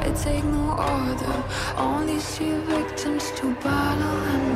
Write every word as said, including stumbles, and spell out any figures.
I take no order. Only see victims to battle and